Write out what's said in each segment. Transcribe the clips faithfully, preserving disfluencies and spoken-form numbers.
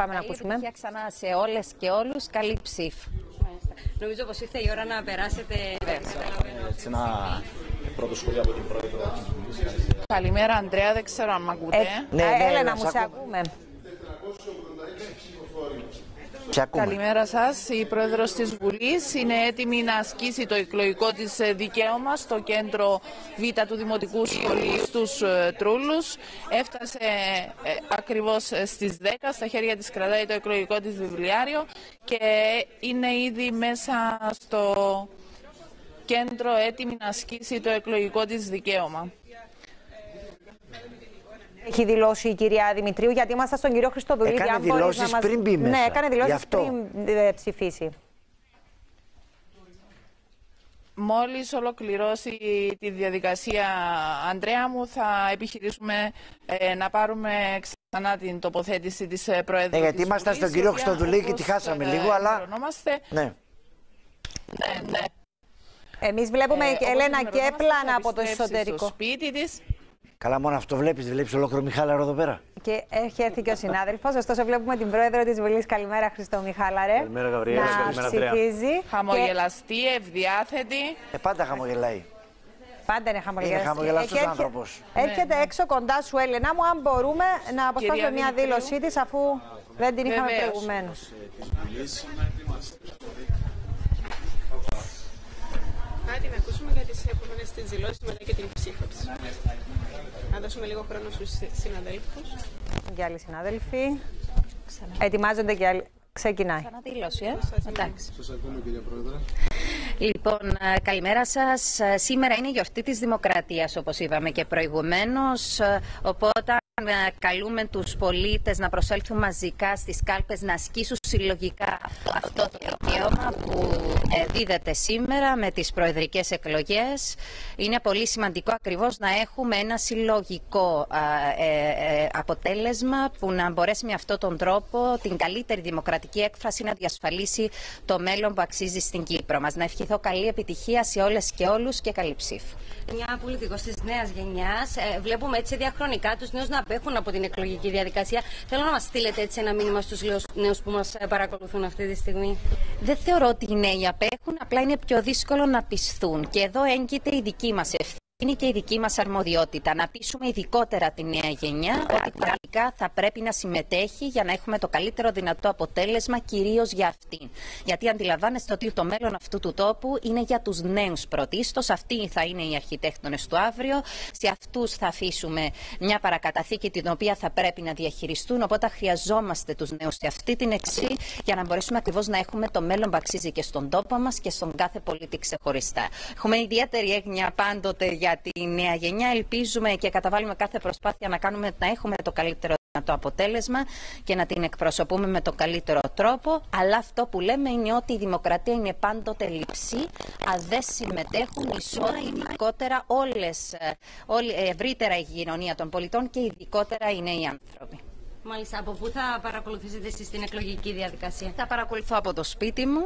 πάμε να ακούσουμε. Καλή ξανά σε όλες και όλους. Καλή ψήφ. Νομίζω πως ήρθε η ώρα να περάσετε. Έτσι, ένα πρώτο σχόλιο από την Πρόεδρο. Καλημέρα, Ανδρέα, δεν ξέρω αν μ' ακούτε. Ε, ναι, ναι, Έλενα, μου σε ακούμε. Καλημέρα σας. Η Πρόεδρος της Βουλής είναι έτοιμη να ασκήσει το εκλογικό της δικαίωμα στο κέντρο Β του Δημοτικού Σχολείου στους Τρούλους. Έφτασε ε, ακριβώς στις δέκα, στα χέρια της κρατάει το εκλογικό της βιβλιάριο και είναι ήδη μέσα στο κέντρο έτοιμη να ασκήσει το εκλογικό της δικαίωμα. Έχει δηλώσει η κυρία Δημητρίου, γιατί ήμασταν στον κύριο Χριστοδουλίδη. Έκανε δηλώσεις μας... πριν μπει μέσα. Ναι, έκανε δηλώσεις πριν ε, ψηφίσει. Μόλις ολοκληρώσει τη διαδικασία, Ανδρέα μου, θα επιχειρήσουμε ε, να πάρουμε ξανά την τοποθέτηση της Προέδρου. Ναι, γιατί ήμασταν στον κύριο Χριστοδουλίδη και τη χάσαμε λίγο, αλλά... Ναι. Ναι, ναι. Εμείς βλέπουμε, ε, Ελένα, και πλάνα από το εσωτερικό. Στο σπίτι της. Καλά, μόνο αυτό βλέπεις, δεν βλέπεις ολόκληρο Μιχάλαρο εδώ πέρα. Και έχει έρθει και ο συνάδελφος, ωστόσο βλέπουμε την Πρόεδρο της Βουλής. Καλημέρα, Χριστό Μιχάλαρε. Καλημέρα, Γαβριέλα. Να ψηφίζει. Χαμογελαστή, και... ευδιάθετη. Ε, πάντα χαμογελάει. Πάντα είναι χαμογελαστή. Είναι χαμογελαστός έρχε... άνθρωπος. Έρχεται ναι. έξω κοντά σου, Έλενα μου, αν μπορούμε να αποσπάσουμε μια δήλωσή της, αφού δεν την είχαμε προηγουμένως. Κάτι να ακούσουμε για τις επόμενες τις δηλώσεις μετά και την ψήφο της. Να δώσουμε λίγο χρόνο στους συναδέλφους. Και άλλοι συνάδελφοι. Ξανά. Ετοιμάζονται και άλλοι. Ξεκινάει. Ξαναδήλωση, ε. Εντάξει. Σας ακούμε, κυρία Πρόεδρε. Λοιπόν, καλημέρα σας. Σήμερα είναι η γιορτή της Δημοκρατίας, όπως είπαμε και προηγουμένως. Οπότε καλούμε τους πολίτες να προσέλθουν μαζικά στις κάλπες, να ασκήσουν συλλογικά αυτό το δικαίωμα που δίδεται σήμερα με τις προεδρικές εκλογές. Είναι πολύ σημαντικό ακριβώς να έχουμε ένα συλλογικό ε, ε, αποτέλεσμα που να μπορέσει με αυτόν τον τρόπο την καλύτερη δημοκρατική έκφραση να διασφαλίσει το μέλλον που αξίζει στην Κύπρο μας. Να ευχηθώ καλή επιτυχία σε όλες και όλους και καλή ψήφο. Μια πολιτικός της νέας γενιάς. Ε, βλέπουμε έτσι διαχρονικά τους νέους να απέχουν από την εκλογική διαδικασία. Θέλω να μας στείλετε έτσι ένα μήνυμα στους νέους που μας παρακολουθούν αυτή τη στιγμή. Δεν θεωρώ ότι οι νέοι απέχουν, απλά είναι πιο δύσκολο να πισθούν. Και εδώ έγκυται η δική μας ευθύνη. Είναι και η δική μας αρμοδιότητα να πείσουμε ειδικότερα τη νέα γενιά ότι πραγματικά θα πρέπει να συμμετέχει για να έχουμε το καλύτερο δυνατό αποτέλεσμα, κυρίως για αυτήν. Γιατί αντιλαμβάνεστε ότι το μέλλον αυτού του τόπου είναι για τους νέους πρωτίστως. Αυτοί θα είναι οι αρχιτέκτονες του αύριο. Σε αυτούς θα αφήσουμε μια παρακαταθήκη την οποία θα πρέπει να διαχειριστούν. Οπότε χρειαζόμαστε τους νέους σε αυτή την εξή για να μπορέσουμε ακριβώς να έχουμε το μέλλον που αξίζει και στον τόπο μας και στον κάθε πολίτη ξεχωριστά. Έχουμε ιδιαίτερη έγνοια πάντοτε για τη νέα γενιά. Ελπίζουμε και καταβάλουμε κάθε προσπάθεια να κάνουμε να έχουμε το καλύτερο δυνατό αποτέλεσμα και να την εκπροσωπούμε με τον καλύτερο τρόπο. Αλλά αυτό που λέμε είναι ότι η δημοκρατία είναι πάντοτε λειψή, αν δεν συμμετέχουν ισόρα, ειδικότερα όλες, όλη, ευρύτερα η κοινωνία των πολιτών και ειδικότερα οι νέοι άνθρωποι. Μάλιστα, από πού θα παρακολουθήσετε εσείς την εκλογική διαδικασία? Θα παρακολουθώ από το σπίτι μου.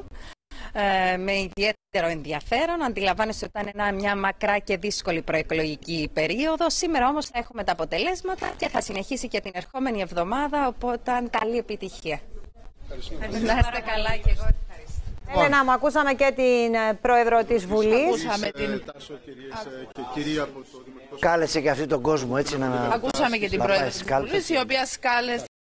Ε, με ιδιαίτερο ενδιαφέρον. Αντιλαμβάνεστε ότι ήταν μια μακρά και δύσκολη προεκλογική περίοδο. Σήμερα όμως θα έχουμε τα αποτελέσματα και θα συνεχίσει και την ερχόμενη εβδομάδα, οπότε καλή επιτυχία. Να είστε καλά και εγώ ευχαριστώ. Έλενα, μου ακούσαμε και την Πρόεδρο της Βουλής. Ακούσαμε την... Κάλεσε και αυτή τον κόσμο έτσι να... Ακούσαμε και την Πρόεδρο της Βουλής, η οποία σκάλεσε